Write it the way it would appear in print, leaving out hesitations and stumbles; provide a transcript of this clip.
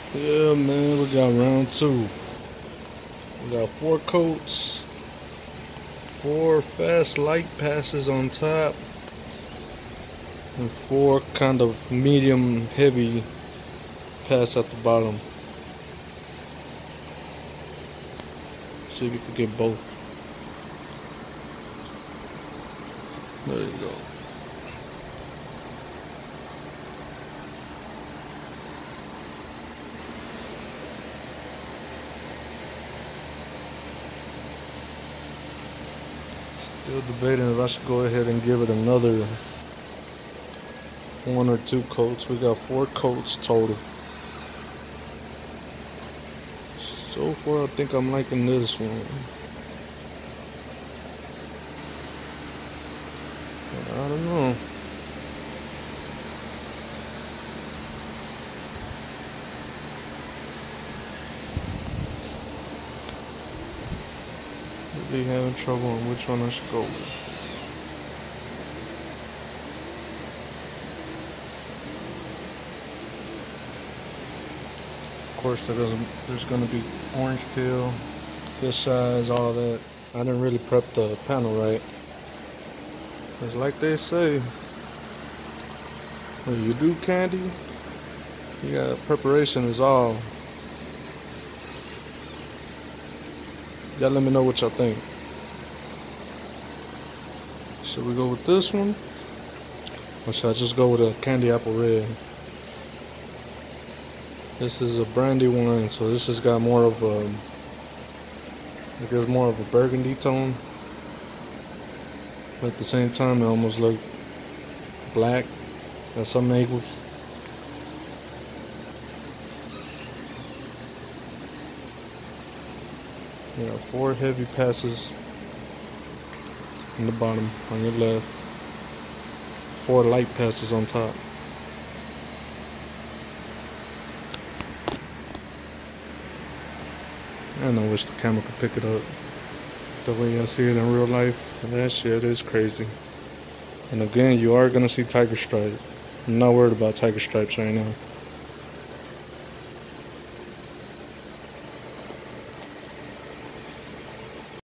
Yeah, man, we got round two. We got 4 coats, 4 fast light passes on top, and 4 kind of medium heavy pass at the bottom. See if you can get both. There you go. Still debating if I should go ahead and give it another 1 or 2 coats. We got 4 coats total. So far, I think I'm liking this one. I don't know. Really having trouble on which one I should go with. Of course, there's gonna be orange peel, fish size, all that. I didn't really prep the panel right. It's like they say, when you do candy, you got preparation is all. Y'all let me know what y'all think. Should we go with this one? Or should I just go with a candy apple red? This is a brandy wine, so this has got more of a, I guess more of a burgundy tone. But at the same time, it almost looks black at some angles. Yeah, 4 heavy passes in the bottom on your left, 4 light passes on top. And I wish the camera could pick it up the way I see it in real life. And that shit is crazy. And again, you are gonna see tiger stripe. I'm not worried about tiger stripes right now.